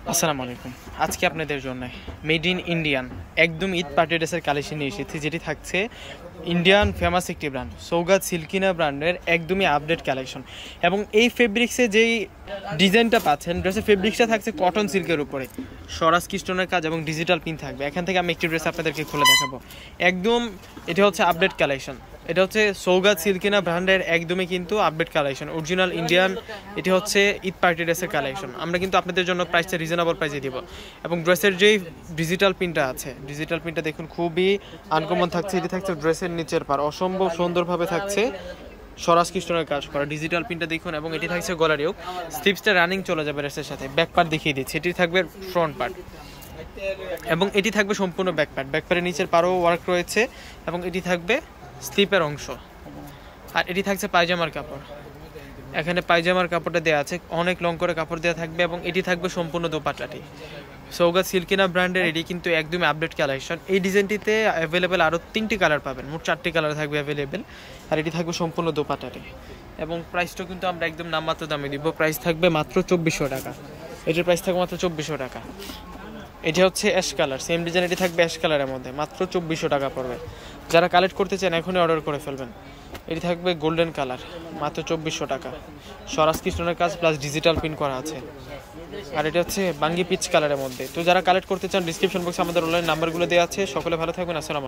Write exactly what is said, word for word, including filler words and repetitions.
আসসালামু আলাইকুম। আজকে আপনাদের জন্য মেড ইন ইন্ডিয়ান একদম ঈদ পার্টি ড্রেসের কালেকশন নিয়ে এসেছি, যেটি থাকছে ইন্ডিয়ান ফেমাস একটি ব্র্যান্ড সৌগাত সিল্কিনা ব্র্যান্ডের একদমই আপডেট কালেকশন। এবং এই ফেব্রিক্সে যেই ডিজাইনটা পাচ্ছেন, ড্রেসের ফেব্রিক্সটা থাকছে কটন সিল্কের উপরে, স্বরাজ কৃষ্ণনের কাজ এবং ডিজিটাল পিন থাকবে। এখান থেকে আমি একটি ড্রেস আপনাদেরকে খুলে দেখাবো। একদম এটা হচ্ছে আপডেট কালেকশন। এটা হচ্ছে সৌগাত সিল্কিনা ব্র্যান্ডের একদমই কিন্তু আপডেট কালেকশন, অরিজিনাল ইন্ডিয়ান। এটি হচ্ছে ঈদ পার্টি ড্রেসের কালেকশন। আমরা কিন্তু আপনাদের জন্য প্রাইসটা রিজনেবল প্রাইসে দিব। এবং ড্রেসের যেই ডিজিটাল পিনটা আছে, ডিজিটাল পিনটা দেখুন খুবই আনকমন থাকছে। এটি থাকছে ড্রেসের নিচের পার, অসম্ভব সুন্দরভাবে থাকছে স্বরাজ কৃষ্ণনের কাজ করা ডিজিটাল পিনটা দেখুন। এবং এটি থাকছে গলারিও, স্লিপসটা রানিং চলে যাবে ড্রেসের সাথে। ব্যাক পার্ট দেখিয়ে দিচ্ছি, এটি থাকবে ফ্রন্ট পার্ট এবং এটি থাকবে সম্পূর্ণ ব্যাক পার্ট। ব্যাক পার্টের নিচের পারও ওয়ার্ক রয়েছে এবং এটি থাকবে স্লিপের অংশ। আর এটি থাকছে পায়জামার কাপড়, এখানে পায়জামার কাপড়টা দেওয়া আছে, অনেক লং করে কাপড় দেওয়া থাকবে। এবং এটি থাকবে সম্পূর্ণ দোপাট্টাটি। সৌগাত সিল্কিনা ব্র্যান্ডের এটি কিন্তু একদমই আপডেট কালেকশন। এই ডিজাইনটিতে অ্যাভেলেবেল আরও তিনটি কালার পাবেন, মোট চারটি কালার থাকবে অ্যাভেলেবেল। আর এটি থাকবে সম্পূর্ণ দোপাট্টাটি। এবং প্রাইসটাও কিন্তু আমরা একদম নামমাত্র দামে দিব, প্রাইস থাকবে মাত্র চব্বিশশো টাকা। এটির প্রাইস থাকবে মাত্র চব্বিশশো টাকা। এটি হচ্ছে অ্যাশ কালার, সেম ডিজাইন, এটি থাকবে অ্যাশ কালারের মধ্যে, মাত্র চব্বিশশো টাকা পড়বে। যারা কালেক্ট করতে চান এখনই অর্ডার করে ফেলবেন। এটি থাকবে গোল্ডেন কালার, মাত্র চব্বিশশো টাকা। স্বরাজ কৃষ্ণনের কাজ প্লাস ডিজিটাল প্রিন্ট করা আছে। আর এটা হচ্ছে বাঙ্গি পিচ কালারের মধ্যে। তো যারা কালেক্ট করতে চান ডিসক্রিপশন বক্সে আমাদের অনলাইন নাম্বারগুলো দেওয়া আছে। সকলে ভালো থাকবেন। আসসালাম।